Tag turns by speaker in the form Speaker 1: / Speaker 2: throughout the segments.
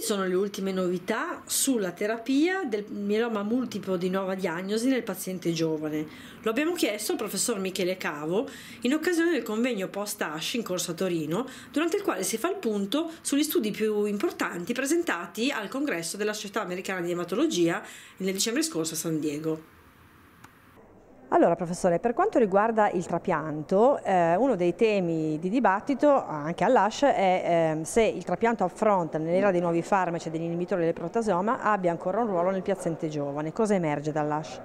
Speaker 1: sono le ultime novità sulla terapia del mieloma multiplo di nuova diagnosi nel paziente giovane? Lo abbiamo chiesto al professor Michele Cavo in occasione del convegno post-ASH in corso a Torino, durante il quale si fa il punto sugli studi più importanti presentati al congresso della Società Americana di Ematologia nel dicembre scorso a San Diego.
Speaker 2: Allora professore, per quanto riguarda il trapianto, uno dei temi di dibattito anche all'ASH è se il trapianto upfront nell'era dei nuovi farmaci e degli inibitori del proteasoma abbia ancora un ruolo nel paziente giovane. Cosa emerge dall'ASH?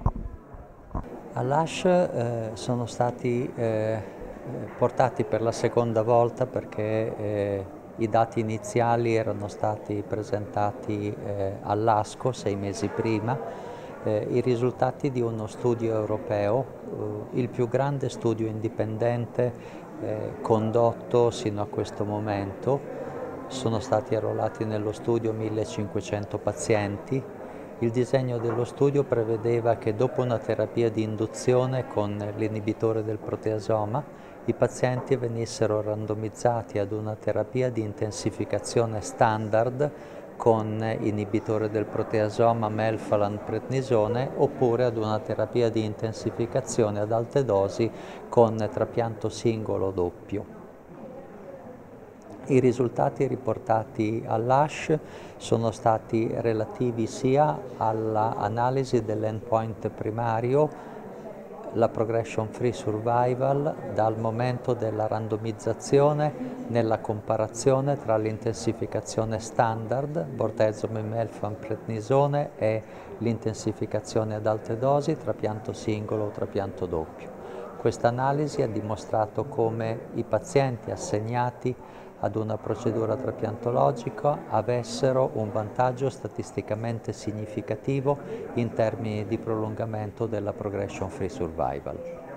Speaker 3: All'ASH sono stati portati per la seconda volta perché i dati iniziali erano stati presentati all'ASCO 6 mesi prima. I risultati di uno studio europeo, il più grande studio indipendente condotto sino a questo momento. Sono stati arruolati nello studio 1500 pazienti. Il disegno dello studio prevedeva che dopo una terapia di induzione con l'inibitore del proteasoma i pazienti venissero randomizzati ad una terapia di intensificazione standard con inibitore del proteasoma, melphalan, prednisone, oppure ad una terapia di intensificazione ad alte dosi con trapianto singolo o doppio. I risultati riportati all'ASH sono stati relativi sia all'analisi dell'endpoint primario, la progression free survival, dal momento della randomizzazione nella comparazione tra l'intensificazione standard, bortezomib, melphalan, prednisone, e l'intensificazione ad alte dosi, trapianto singolo o trapianto doppio. Questa analisi ha dimostrato come i pazienti assegnati ad una procedura trapiantologica avessero un vantaggio statisticamente significativo in termini di prolungamento della progression free survival.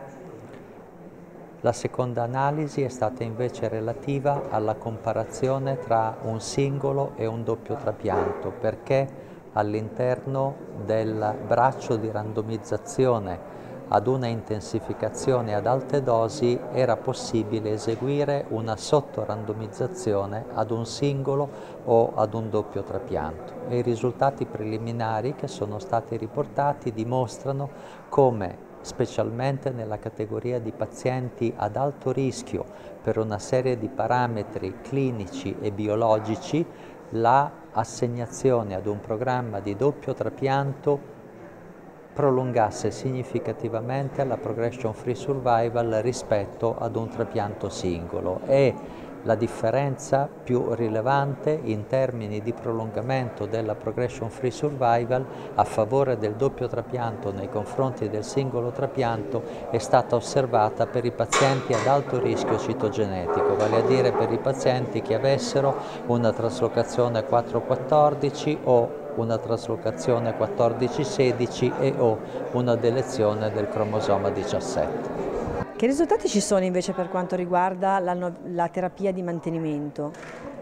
Speaker 3: La seconda analisi è stata invece relativa alla comparazione tra un singolo e un doppio trapianto, perché all'interno del braccio di randomizzazione ad una intensificazione ad alte dosi era possibile eseguire una sottorandomizzazione ad un singolo o ad un doppio trapianto. E i risultati preliminari che sono stati riportati dimostrano come, specialmente nella categoria di pazienti ad alto rischio per una serie di parametri clinici e biologici, la assegnazione ad un programma di doppio trapianto prolungasse significativamente la progression free survival rispetto ad un trapianto singolo, e la differenza più rilevante in termini di prolungamento della progression free survival a favore del doppio trapianto nei confronti del singolo trapianto è stata osservata per i pazienti ad alto rischio citogenetico, vale a dire per i pazienti che avessero una traslocazione 4-14 o una traslocazione 14-16 e o una delezione del cromosoma 17.
Speaker 2: Che risultati ci sono invece per quanto riguarda la terapia di mantenimento?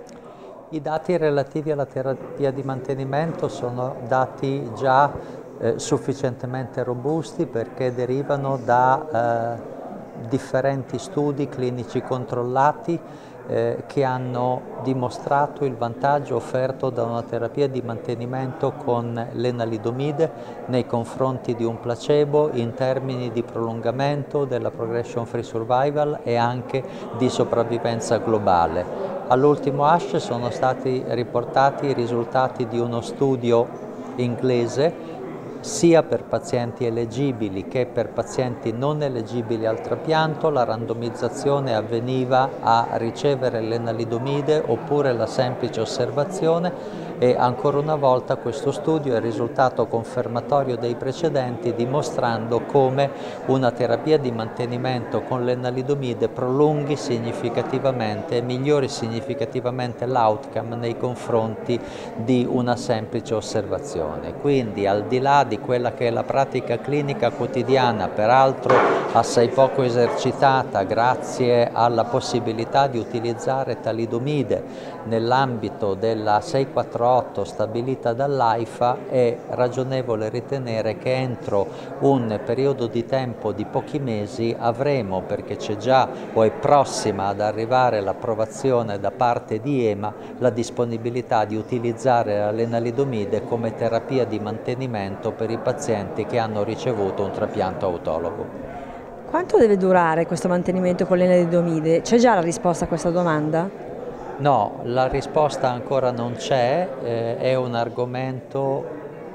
Speaker 3: I dati relativi alla terapia di mantenimento sono dati già sufficientemente robusti perché derivano da differenti studi clinici controllati che hanno dimostrato il vantaggio offerto da una terapia di mantenimento con lenalidomide nei confronti di un placebo in termini di prolungamento della progression free survival e anche di sopravvivenza globale. All'ultimo ASH sono stati riportati i risultati di uno studio inglese sia per pazienti eleggibili che per pazienti non eleggibili al trapianto. La randomizzazione avveniva a ricevere lenalidomide oppure la semplice osservazione, e ancora una volta questo studio è il risultato confermatorio dei precedenti, dimostrando come una terapia di mantenimento con lenalidomide prolunghi significativamente e migliori significativamente l'outcome nei confronti di una semplice osservazione. Quindi, al di là di quella che è la pratica clinica quotidiana, peraltro assai poco esercitata grazie alla possibilità di utilizzare talidomide nell'ambito della 648 stabilita dall'AIFA, è ragionevole ritenere che entro un periodo di tempo di pochi mesi avremo, perché c'è già o è prossima ad arrivare l'approvazione da parte di EMA, la disponibilità di utilizzare la lenalidomide come terapia di mantenimento per i pazienti che hanno ricevuto un trapianto autologo.
Speaker 2: Quanto deve durare questo mantenimento con l'enalidomide? C'è già la risposta a questa domanda?
Speaker 3: No, la risposta ancora non c'è, è un argomento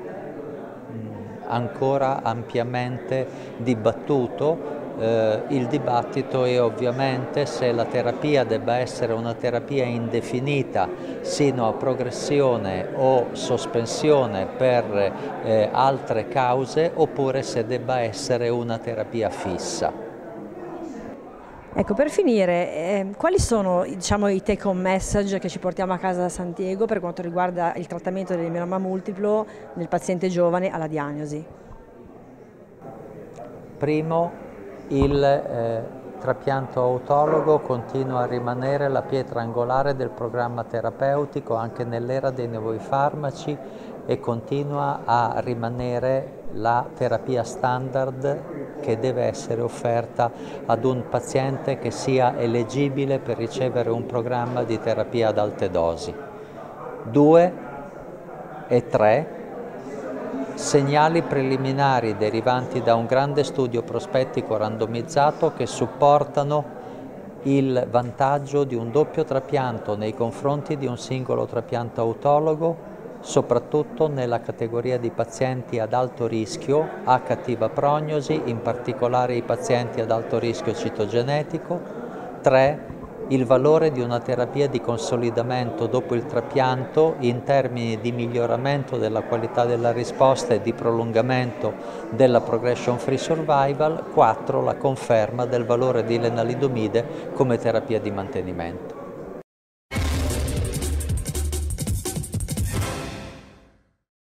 Speaker 3: ancora ampiamente dibattuto. Il dibattito è ovviamente se la terapia debba essere una terapia indefinita sino a progressione o sospensione per altre cause, oppure se debba essere una terapia fissa.
Speaker 2: Ecco, per finire, quali sono, diciamo, i take home message che ci portiamo a casa da San Diego per quanto riguarda il trattamento del mieloma multiplo nel paziente giovane alla diagnosi?
Speaker 3: Primo, il trapianto autologo continua a rimanere la pietra angolare del programma terapeutico anche nell'era dei nuovi farmaci e continua a rimanere la terapia standard che deve essere offerta ad un paziente che sia eleggibile per ricevere un programma di terapia ad alte dosi. 2 e 3. Segnali preliminari derivanti da un grande studio prospettico randomizzato che supportano il vantaggio di un doppio trapianto nei confronti di un singolo trapianto autologo, soprattutto nella categoria di pazienti ad alto rischio, a cattiva prognosi, in particolare i pazienti ad alto rischio citogenetico. 3. Il valore di una terapia di consolidamento dopo il trapianto in termini di miglioramento della qualità della risposta e di prolungamento della progression free survival. 4. La conferma del valore di lenalidomide come terapia di mantenimento.